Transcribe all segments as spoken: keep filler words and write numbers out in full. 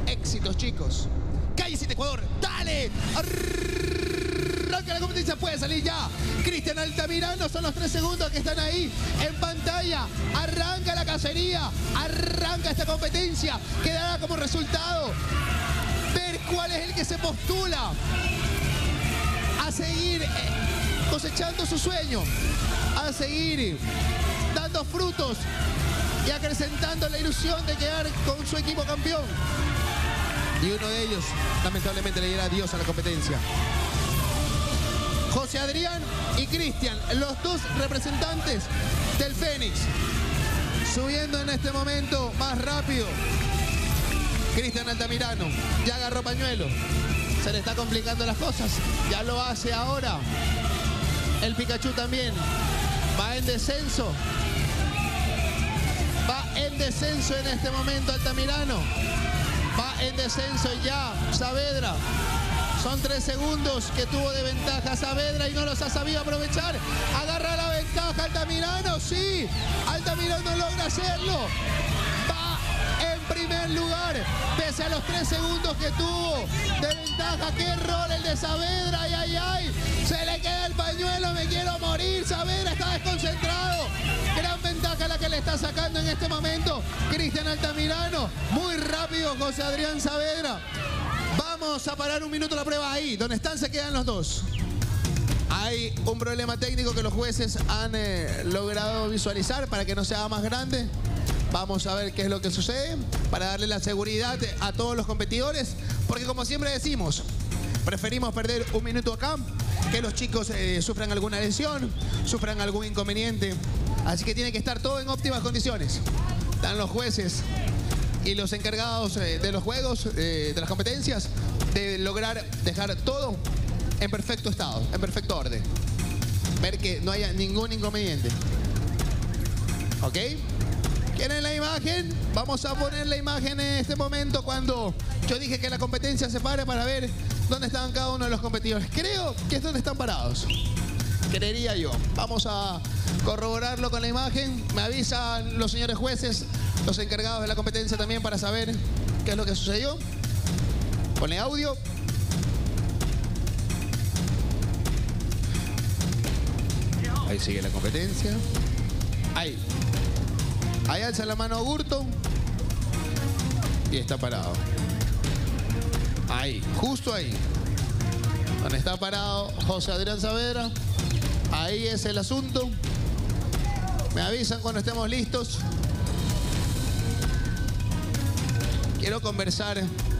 Éxitos, chicos. Calle siete Ecuador. ¡Dale! Arranca la competencia. Puede salir ya. Cristian Altamirano. Son los tres segundos que están ahí en pantalla. Arranca la cacería. Arranca esta competencia. Quedará como resultado ver cuál es el que se postula a seguir cosechando su sueño, a seguir dando frutos y acrecentando la ilusión de quedar con su equipo campeón. Y uno de ellos, lamentablemente, le dirá adiós a la competencia. José Adrián y Cristian, los dos representantes del Fénix, subiendo en este momento más rápido. Cristian Altamirano ya agarró pañuelo. Se le está complicando las cosas. Ya lo hace ahora. El Pikachu también va en descenso. Va en descenso en este momento Altamirano. Va en descenso ya Saavedra. Son tres segundos que tuvo de ventaja Saavedra y no los ha sabido aprovechar. Agarra la ventaja Altamirano. Sí, Altamirano logra hacerlo. Va en primer lugar, pese a los tres segundos que tuvo de ventaja. ¡Qué rol el de Saavedra! ¡Ay, ay, ay! Se le queda el pañuelo, me quiero morir. Saavedra está desconcentrado. Gran ventaja la que le está sacando en este momento Cristian Altamirano. Muy rápido José Adrián Saavedra. Vamos a parar un minuto la prueba ahí. Donde están se quedan los dos. Hay un problema técnico que los jueces han eh, logrado visualizar para que no se haga más grande. Vamos a ver qué es lo que sucede para darle la seguridad a todos los competidores. Porque como siempre decimos, preferimos perder un minuto acá que los chicos eh, sufran alguna lesión, sufran algún inconveniente. Así que tiene que estar todo en óptimas condiciones. Están los jueces y los encargados eh, de los juegos, eh, de las competencias, de lograr dejar todo en perfecto estado, en perfecto orden. Ver que no haya ningún inconveniente. ¿Ok? ¿Quieren la imagen? Vamos a poner la imagen en este momento cuando yo dije que la competencia se pare para ver dónde estaban cada uno de los competidores. Creo que es donde están parados. Creería yo. Vamos a corroborarlo con la imagen. Me avisan los señores jueces, los encargados de la competencia también para saber qué es lo que sucedió. Ponle audio. Ahí sigue la competencia. Ahí. Ahí alza la mano Gurto. Y está parado. Ahí, justo ahí. Donde está parado José Adrián Saavedra. Ahí es el asunto. Me avisan cuando estemos listos. Quiero conversar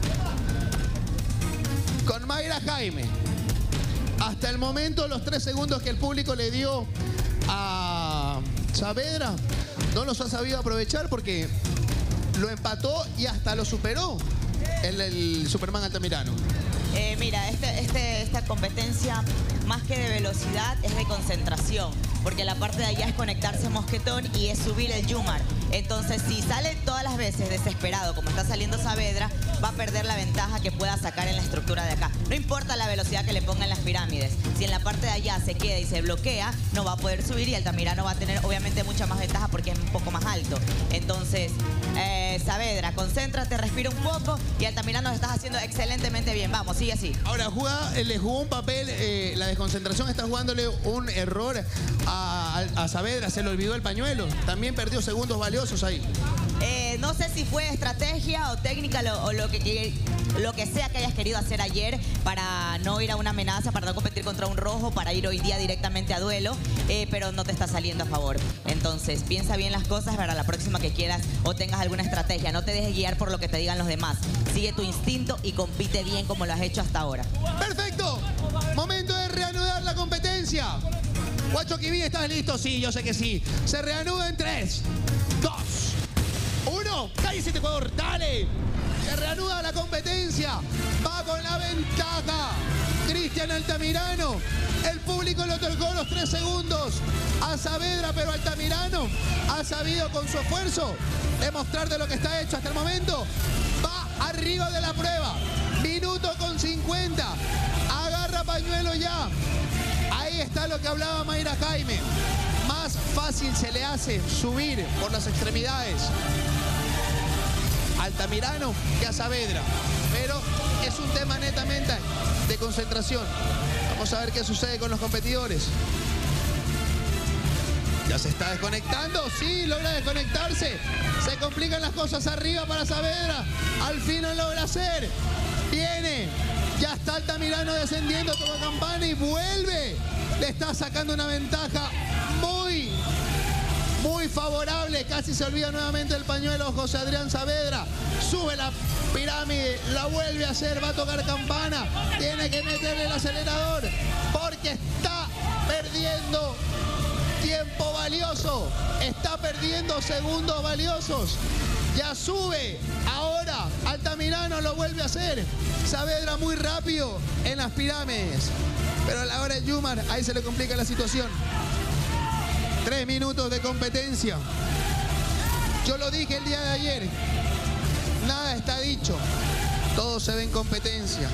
con Mayra Jaime. Hasta el momento, los tres segundos que el público le dio a Saavedra no los ha sabido aprovechar porque lo empató y hasta lo superó el, el Superman Altamirano. Eh, mira, este, este, esta competencia, más que de velocidad, es de concentración. Porque la parte de allá es conectarse mosquetón y es subir el Yumar. Entonces, si sale todas las veces desesperado, como está saliendo Saavedra, va a perder la ventaja que pueda sacar en la estructura de acá. No importa la velocidad que le ponga en las pirámides. Si en la parte de allá se queda y se bloquea, no va a poder subir y Altamirano va a tener, obviamente, mucha más ventaja porque es un poco más alto. Entonces, eh, Saavedra, concéntrate, respira un poco y Altamirano lo estás haciendo excelentemente bien. Vamos, sigue así. Ahora, juega, le jugó un papel, eh, la desconcentración está jugándole un error a, a, a Saavedra, se le olvidó el pañuelo. También perdió segundos valiosos ahí. Eh, no sé si fue estrategia o técnica lo, o lo que, lo que sea que hayas querido hacer ayer para no ir a una amenaza, para no competir contra un rojo, para ir hoy día directamente a duelo, eh, pero no te está saliendo a favor. Entonces, piensa bien las cosas para la próxima que quieras o tengas alguna estrategia. No te dejes guiar por lo que te digan los demás. Sigue tu instinto y compite bien como lo has hecho hasta ahora. ¡Perfecto! Momento de reanudar la competencia. Guacho Kibi, ¿estás listo? Sí, yo sé que sí. Se reanuda en tres, dos, uno. Calle siete Ecuador, dale. Se reanuda la competencia. Va con la ventaja Cristian Altamirano. El público le otorgó los tres segundos a Saavedra, pero Altamirano ha sabido con su esfuerzo demostrar de lo que está hecho hasta el momento. Va arriba de la prueba. Minuto con cincuenta. Agarra pañuelo ya. Ahí está lo que hablaba Mayra Jaime. Más fácil se le hace subir por las extremidades. Altamirano que a Saavedra. Pero es un tema netamente de concentración. Vamos a ver qué sucede con los competidores. Ya se está desconectando, sí, logra desconectarse. Se complican las cosas arriba para Saavedra. Al fin lo logra hacer. Viene, ya está Altamirano descendiendo, toma campana y vuelve. Le está sacando una ventaja muy, muy favorable. Casi se olvida nuevamente el pañuelo José Adrián Saavedra. Sube la pirámide, la vuelve a hacer, va a tocar campana. Tiene que meterle el acelerador porque está perdiendo tiempo valioso, está perdiendo segundos valiosos. Ya sube, ahora Altamirano lo vuelve a hacer. Saavedra muy rápido en las pirámides, pero a la hora de Yumar, ahí se le complica la situación. Tres minutos de competencia. Yo lo dije el día de ayer, nada está dicho, todo se ve en competencia.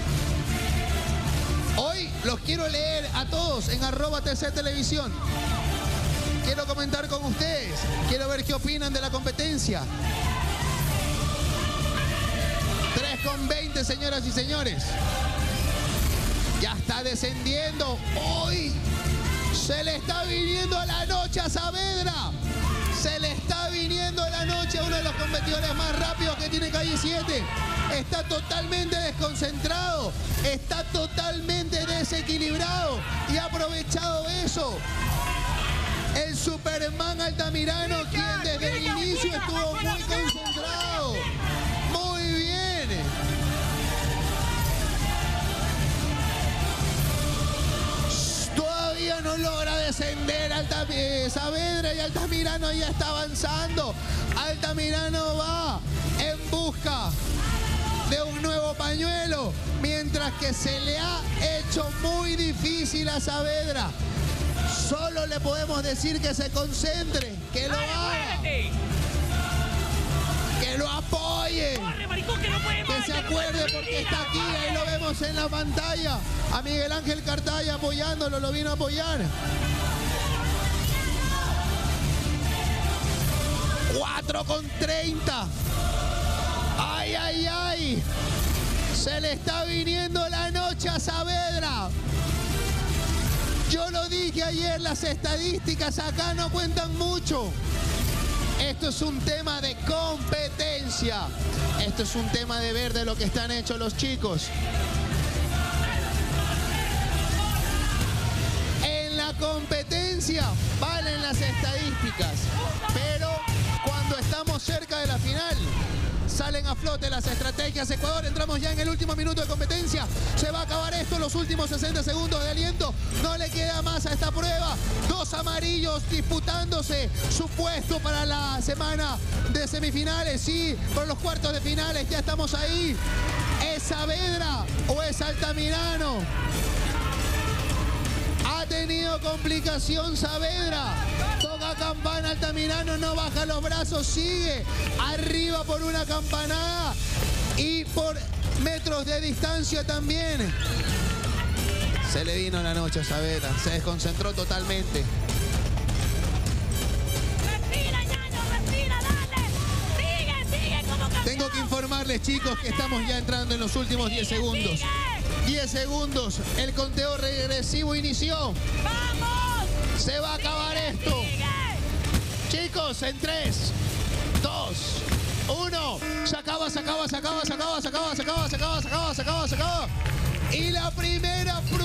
Hoy los quiero leer a todos en arroba T C Televisión. Quiero comentar con ustedes, quiero ver qué opinan de la competencia. tres con veinte, señoras y señores. Ya está descendiendo. Hoy se le está viniendo a la noche a Saavedra. Se le está viniendo a la noche a uno de los competidores más rápidos que tiene Calle siete. Está totalmente desconcentrado, está totalmente desequilibrado y ha aprovechado eso el Superman Altamirano, quien desde el inicio estuvo muy concentrado. Muy bien. Todavía no logra descender Alta, eh, Saavedra y Altamirano ya está avanzando. Altamirano va en busca de un nuevo pañuelo, mientras que se le ha hecho muy difícil a Saavedra. Solo le podemos decir que se concentre, que lo haga, que lo apoye, que se acuerde porque está aquí, ahí lo vemos en la pantalla, a Miguel Ángel Cartaya apoyándolo, lo vino a apoyar. cuatro con treinta. Ay, ay, ay. Se le está viniendo la noche a Saavedra. Yo lo dije ayer, las estadísticas acá no cuentan mucho. Esto es un tema de competencia. Esto es un tema de ver de lo que están hechos los chicos. En la competencia valen las estadísticas, pero cuando estamos cerca de la final, salen a flote las estrategias. Ecuador, entramos ya en el último minuto de competencia. Se va a acabar esto, los últimos sesenta segundos de aliento. No le queda más a esta prueba. Dos amarillos disputándose su puesto para la semana de semifinales. Sí, por los cuartos de finales, ya estamos ahí. ¿Es Saavedra o es Altamirano? Ha tenido complicación Saavedra. Toca campana, Altamirano no baja los brazos, sigue arriba por una campanada y por metros de distancia también. Se le vino la noche a Saavedra, se desconcentró totalmente. Respira, ñaño, respira, dale. Sigue, sigue como campeón. Tengo que informarles, chicos, que estamos ya entrando en los últimos diez segundos. diez segundos, el conteo regresivo inició. ¡Vamos! Se va a acabar esto. Chicos, en tres, dos, uno. Se acaba, se acaba, se acaba, se acaba, se acaba, se acaba, se acaba, se acaba, se acaba, se acaba. Y la primera prueba